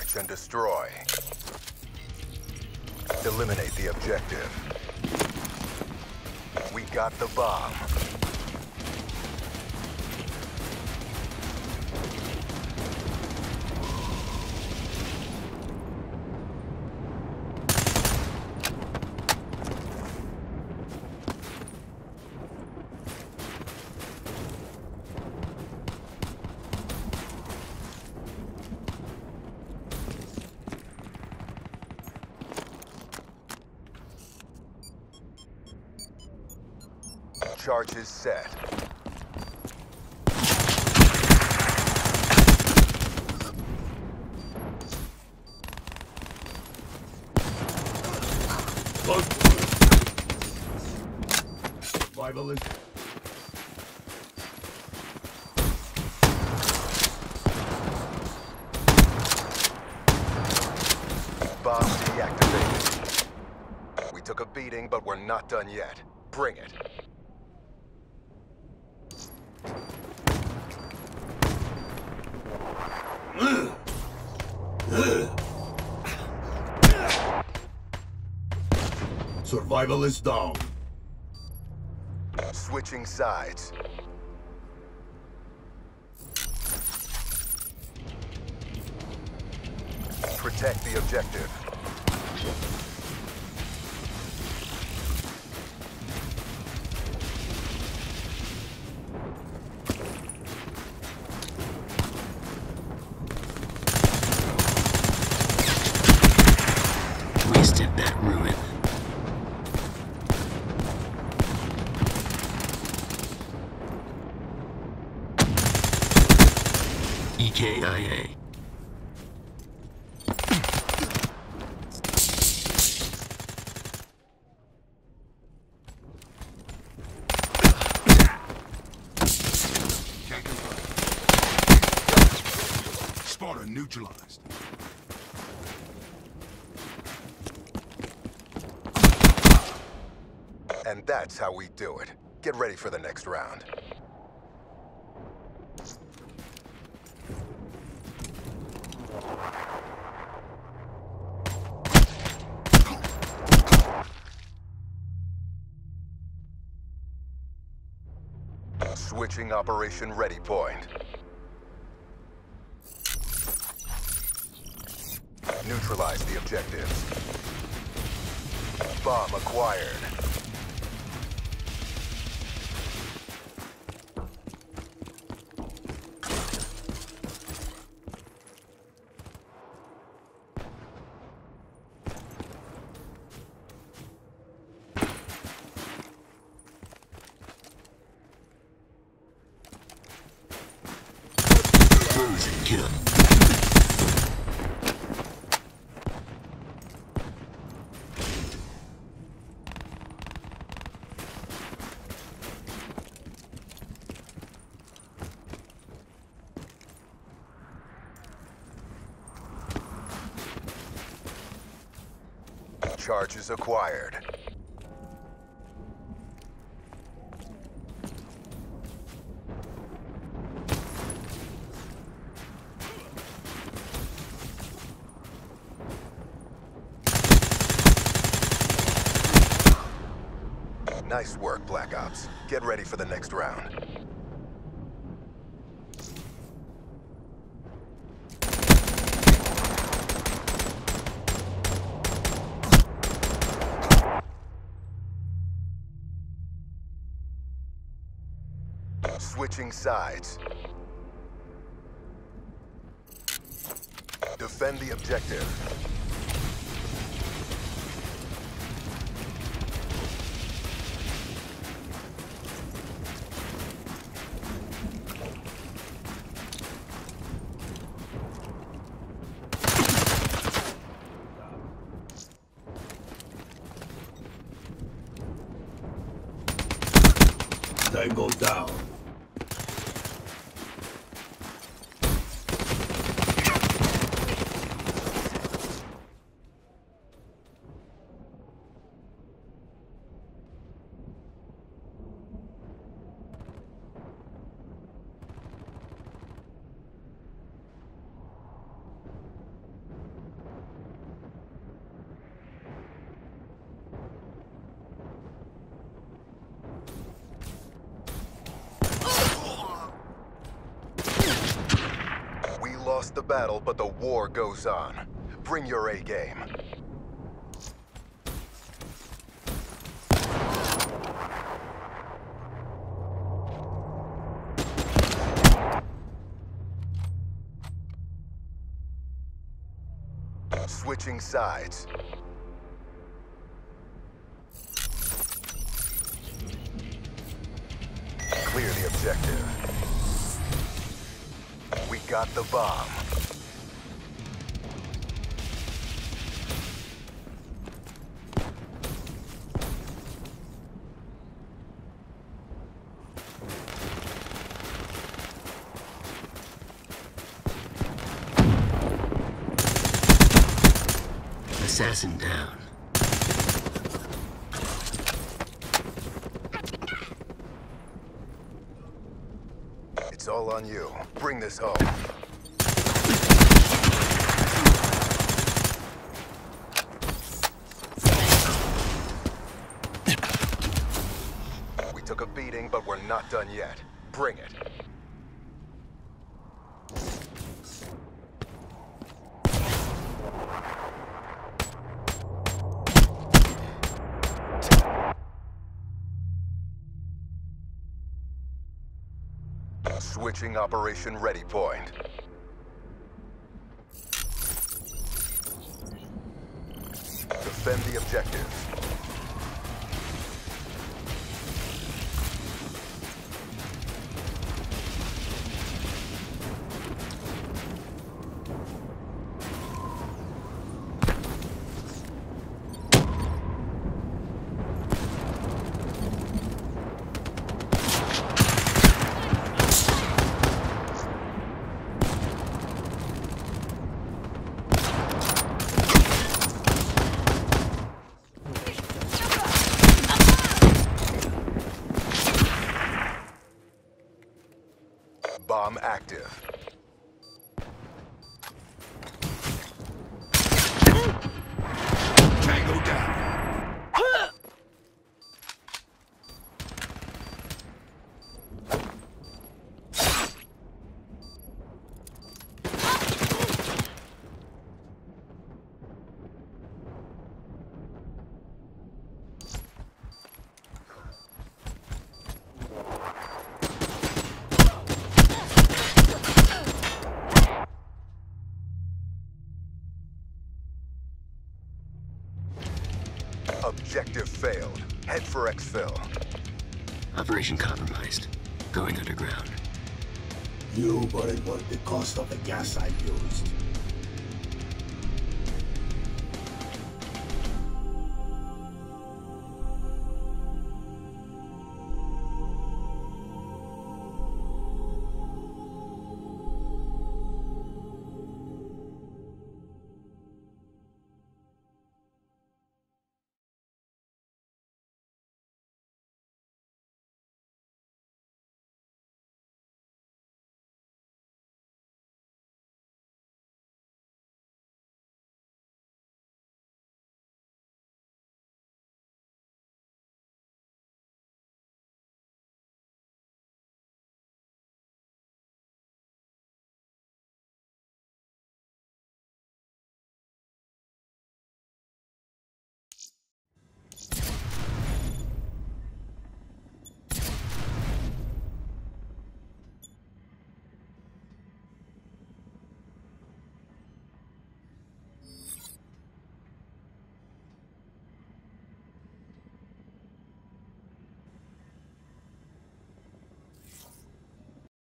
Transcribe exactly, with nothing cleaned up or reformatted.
Search and destroy. Eliminate the objective. We got the bomb. Charges set. Survivalist. Bomb deactivated. We took a beating, but we're not done yet. Bring it. Survivalist down. Switching sides. Protect the objective. Wasted that ruin. E K I A. Spotter neutralized. And that's how we do it. Get ready for the next round. Switching operation ready point. Neutralize the objectives. Bomb acquired. Frozen kill. Charges acquired. Nice work, Black Ops. Get ready for the next round. Switching sides. Defend the objective. Tango down. lost the battle, but the war goes on. Bring your A game. Switching sides. Clear the objective. We got the bomb. Assassin down. It's all on you. Bring this home. We took a beating, but we're not done yet. Bring it. Switching Operation Ready Point. Defend the objective. Bomb active. Tango down. Objective failed. Head for exfil. Operation compromised. Going underground. You worried what the cost of the gas I used.